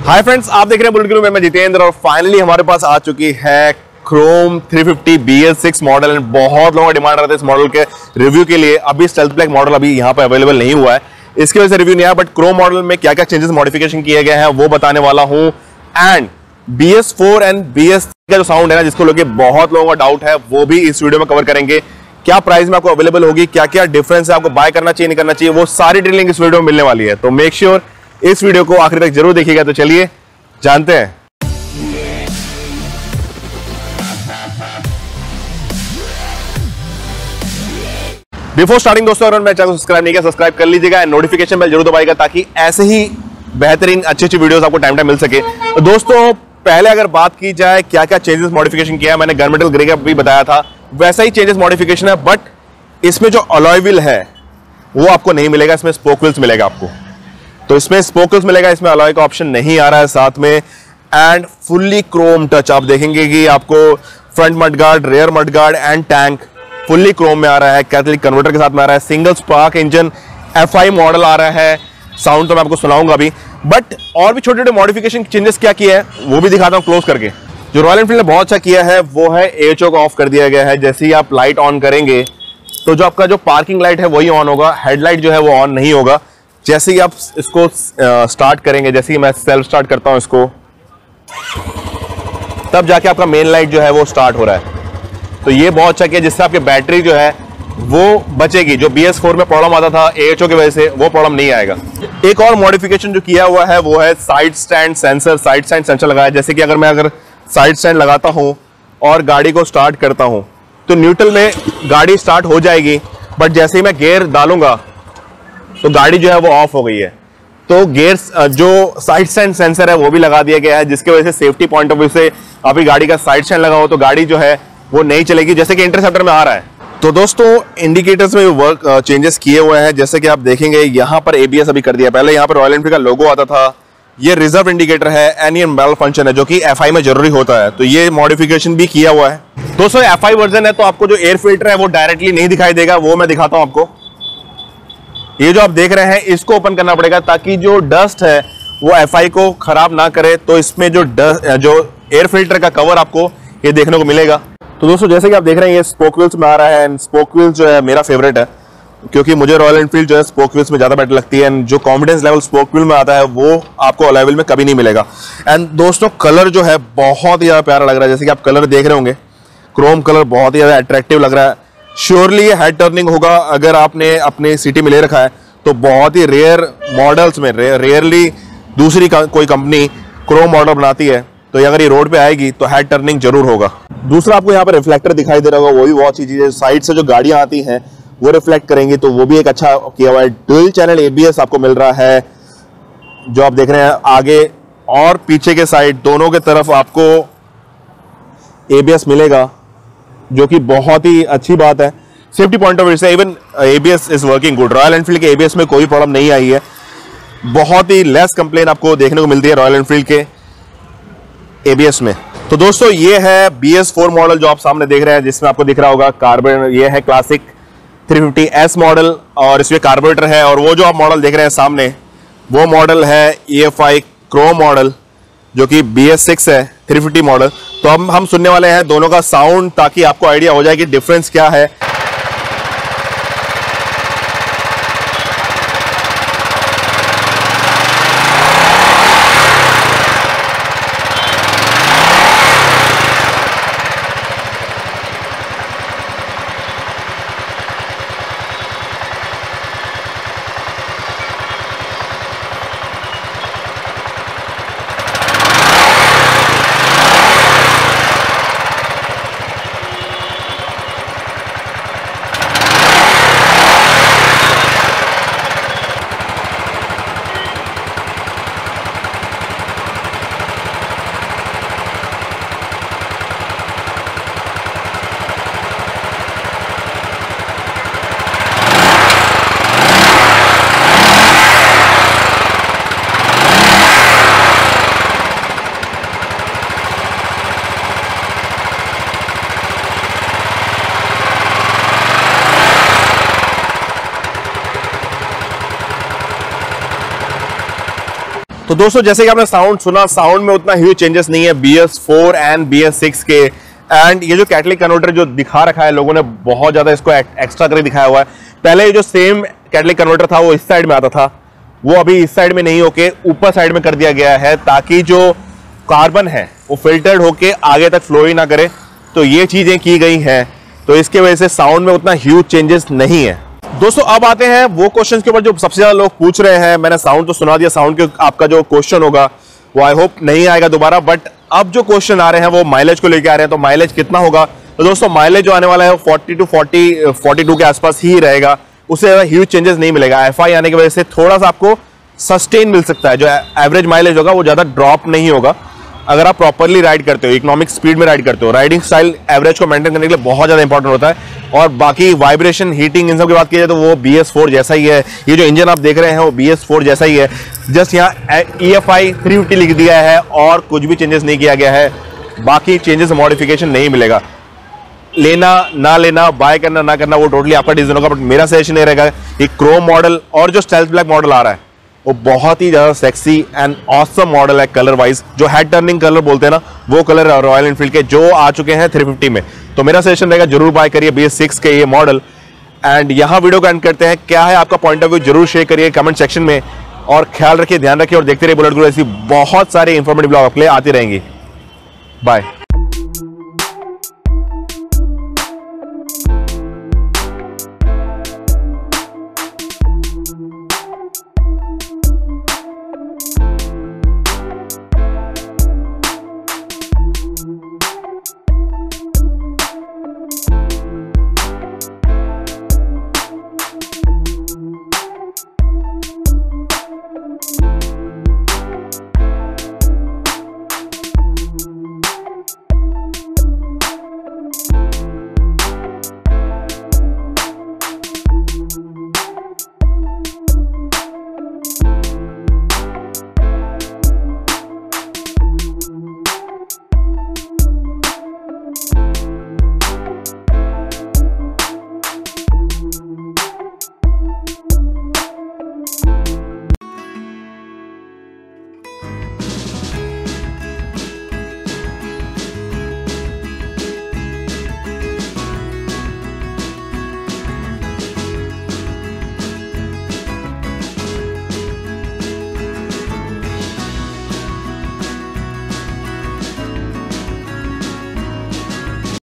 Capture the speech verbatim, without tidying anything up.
Hi friends, आप देख रहे हैं बुलेट गुरु में मैं जितेंद्र और फाइनली हमारे पास आ चुकी है chrome three fifty B S six model. And बहुत लोगों का डिमांड रहता है इस मॉडल के रिव्यू के लिए। अभी स्टेल्थ ब्लैक मॉडल अभी यहाँ पे अवेलेबल नहीं हुआ है, इसकी वजह से रिव्यू नहीं आया। बट क्रोम मॉडल में क्या क्या चेंजेस मॉडिफिकेशन किए गए हैं वो बताने वाला हूँ। And B S four and B S three का जो साउंड है ना, जिसको लेके बहुत लोगों का डाउट है, वो भी इस वीडियो में कवर करेंगे। क्या प्राइस में आपको अवेलेबल होगी, क्या क्या डिफरेंस है, आपको बाय करना चाहिए नहीं करना चाहिए, वो सारी डिटेलिंग इस वीडियो में मिलने वाली है। तो मेक श्योर इस वीडियो को आखिर तक जरूर देखिएगा। तो चलिए जानते हैं। बिफोर स्टार्टिंग दोस्तों, अगर मेरे चैनल को सब्सक्राइब नहीं किया सब्सक्राइब कर लीजिएगा एंड नोटिफिकेशन बेल जरूर दबाइएगा ताकि ऐसे ही बेहतरीन अच्छी अच्छी वीडियोस आपको टाइम टाइम मिल सके। तो दोस्तों पहले अगर बात की जाए क्या क्या चेंजेस मॉडिफिकेशन किया है, मैंने गनमेटल ग्रे का भी बताया था, वैसा ही चेंजेस मॉडिफिकेशन है। बट इसमें जो अलॉय व्हील है वो आपको नहीं मिलेगा, इसमें स्पोक व्हील्स मिलेगा आपको। तो इसमें स्पोक व्हील्स मिलेगा, इसमें अलॉय का ऑप्शन नहीं आ रहा है साथ में। एंड फुल्ली क्रोम टच आप देखेंगे कि आपको front mudguard, rear mudguard and tank fully chrome में आ रहा है, कैथलिक कन्वर्टर के साथ में आ रहा है। Single spark engine F I model आ रहा है। साउंड तो मैं आपको सुनाऊंगा अभी, बट और भी छोटे छोटे मॉडिफिकेशन चेंजेस क्या किया है वो भी दिखाता हूं क्लोज करके। जो रॉयल एनफील्ड ने बहुत अच्छा किया है वो है एएचओ को ऑफ कर दिया गया है। जैसे ही आप लाइट ऑन करेंगे तो जो आपका जो पार्किंग लाइट है वही ऑन होगा, हेडलाइट जो है वो ऑन नहीं होगा। जैसे ही आप इसको स्टार्ट करेंगे, जैसे ही मैं सेल्फ स्टार्ट करता हूं इसको, तब जाके आपका मेन लाइट जो है वो स्टार्ट हो रहा है। तो ये बहुत अच्छा किया, जिससे आपकी बैटरी जो है वो बचेगी। जो बी एस फोर में प्रॉब्लम आता था एएचओ की वजह से, वो प्रॉब्लम नहीं आएगा। एक और मॉडिफिकेशन जो किया हुआ है वो है side stand sensor. Side stand sensor लगाया, जैसे कि अगर मैं अगर साइड स्टैंड लगाता हूं और गाड़ी को स्टार्ट करता हूं तो न्यूट्रल में गाड़ी स्टार्ट हो जाएगी, बट जैसे ही मैं गियर डालूंगा तो गाड़ी जो है वो ऑफ हो गई है। तो गियर जो साइड स्टैंड सेंसर है वो भी लगा दिया गया है, जिसकी वजह से सेफ्टी पॉइंट ऑफ व्यू से आपकी गाड़ी का साइड स्टैंड लगा हो तो गाड़ी जो है वो नहीं चलेगी, जैसे कि इंटरसेप्टर में आ रहा है। तो दोस्तों इंडिकेटर्स में वर्क चेंजेस किए हुए हैं। जैसे कि आप देखेंगे यहाँ पर एबीएस अभी कर दिया। पहले यहाँ पर रॉयल एनफील्ड का लोगो आता था, ये रिजर्व इंडिकेटर है, एनी मेल फंक्शन है जो कि एफआई में जरूरी होता है। तो ये मॉडिफिकेशन भी किया हुआ है। दोस्तों एफआई वर्जन है तो आपको जो एयर फिल्टर है वो डायरेक्टली नहीं दिखाई देगा, वो मैं दिखाता हूं आपको। ये जो आप देख रहे हैं इसको ओपन करना पड़ेगा ताकि जो डस्ट है वो एफआई को खराब ना करे। तो इसमें जो डस्ट जो एयर फिल्टर का कवर आपको ये देखने को मिलेगा। तो दोस्तों जैसे कि आप देख रहे हैं ये स्पोक व्हील्स में आ रहा है। एंड स्पोक व्हील्स जो है मेरा फेवरेट है, क्योंकि मुझे रॉयल एनफील्ड जो है स्पोक व्हील्स में ज्यादा बेटर लगती है। एंड जो कॉन्फिडेंस लेवल स्पोक व्हील में आता है वो आपको अलॉय व्हील में कभी नहीं मिलेगा। एंड दोस्तों कलर जो है बहुत ही ज्यादा प्यारा लग रहा है। जैसे कि आप कलर देख रहे होंगे, क्रोम कलर बहुत ही ज्यादा अट्रैक्टिव लग रहा है। श्योरली ये हेड टर्निंग होगा। अगर आपने अपने सिटी में ले रखा है तो बहुत ही रेयर मॉडल्स में, रेयरली दूसरी कोई कंपनी क्रोम मॉडल बनाती है, तो अगर ये रोड पे आएगी तो हेड टर्निंग जरूर होगा। दूसरा आपको यहाँ पर रिफ्लेक्टर दिखाई दे रहा होगा, वो भी बहुत अच्छी चीज है। साइड से जो गाड़ियां आती हैं वो रिफ्लेक्ट करेंगी, तो वो भी एक अच्छा किया हुआ है। डुअल चैनल एबीएस आपको मिल रहा है, जो आप देख रहे हैं आगे और पीछे के साइड दोनों के तरफ आपको एबीएस मिलेगा, जो कि बहुत ही अच्छी बात है। सेफ्टी पॉइंट ऑफ व्यू से even ABS is working good. Royal Enfield के एबीएस में कोई प्रॉब्लम नहीं आई है, बहुत ही लेस कंप्लेन आपको देखने को मिलती है रॉयल एनफील्ड के एबीएस में। तो दोस्तों ये है बी एस फोर मॉडल जो आप सामने देख रहे हैं, जिसमें आपको दिख रहा होगा कार्बोरेटर। ये है classic three fifty S model और इसमें कार्बोरेटर है। और वो जो आप मॉडल देख रहे हैं सामने वो मॉडल है ईएफआई क्रोम मॉडल, जो कि बी एस सिक्स है थ्री फिफ्टी मॉडल। तो हम हम सुनने वाले हैं दोनों का साउंड, ताकि आपको आइडिया हो जाए कि डिफरेंस क्या है। तो दोस्तों जैसे कि आपने साउंड सुना, साउंड में उतना ह्यूज चेंजेस नहीं है B S four and B S six के। एंड ये जो कैटलिक कन्वर्टर जो दिखा रखा है लोगों ने, बहुत ज्यादा इसको एक्स्ट्रा करके दिखाया हुआ है। पहले ये जो सेम कैटलिक कन्वर्टर था वो इस साइड में आता था, वो अभी इस साइड में नहीं होके ऊपर साइड में कर दिया गया है, ताकि जो कार्बन है वो फिल्टर्ड होके आगे तक फ्लो ही ना करे। तो ये चीजें की गई हैं, तो इसके वजह से साउंड में उतना ह्यूज चेंजेस नहीं है। दोस्तों अब आते हैं वो क्वेश्चंस के ऊपर जो सबसे ज्यादा लोग पूछ रहे हैं। मैंने साउंड तो सुना दिया, साउंड के आपका जो क्वेश्चन होगा वो आई होप नहीं आएगा दोबारा, बट अब जो क्वेश्चन आ रहे हैं वो माइलेज को लेकर आ रहे हैं। तो माइलेज कितना होगा? तो दोस्तों माइलेज जो आने वाला है वो forty two forty forty two के आसपास ही रहेगा, उससे ज्यादा ह्यूज चेंजेस नहीं मिलेगा। एफ आई आने की वजह से थोड़ा सा आपको सस्टेन मिल सकता है, जो एवरेज माइलेज होगा वो ज्यादा ड्रॉप नहीं होगा अगर आप प्रॉपरली राइड करते हो, इकोनॉमिक स्पीड में राइड करते हो। राइडिंग स्टाइल एवरेज को मेंटेन करने के लिए बहुत ज्यादा इंपॉर्टेंट होता है। और बाकी वाइब्रेशन, हीटिंग, इन सब की बात की जाए तो वो बी एस फोर जैसा ही है। ये जो इंजन आप देख रहे हैं वो बी एस फोर जैसा ही है, जस्ट यहाँ E F I three fifty लिख दिया है और कुछ भी चेंजेस नहीं किया गया है। बाकी चेंजेस मॉडिफिकेशन नहीं मिलेगा। लेना ना लेना, बाय करना ना करना, वो टोटली आपका डिसीजन होगा। बट मेरा सजेशन ये रहेगा, ये क्रोम मॉडल और जो स्टेल्थ ब्लैक मॉडल आ रहा है वो बहुत ही ज्यादा सेक्सी एंड ऑसम मॉडल है कलर वाइज। जो हेड टर्निंग कलर बोलते हैं ना, वो कलर रॉयल एनफील्ड के जो आ चुके हैं थ्री फिफ्टी में। तो मेरा सजेशन रहेगा जरूर बाय करिए बी एस सिक्स के ये मॉडल। एंड यहाँ वीडियो को एंड करते हैं। क्या है आपका पॉइंट ऑफ व्यू जरूर शेयर करिए कमेंट सेक्शन में, और ख्याल रखिए, ध्यान रखिए और देखते रहिए बुलेट गुरु। ऐसी बहुत सारी इंफॉर्मेटिव ब्लॉग आपके लिए आती रहेंगी। बाय।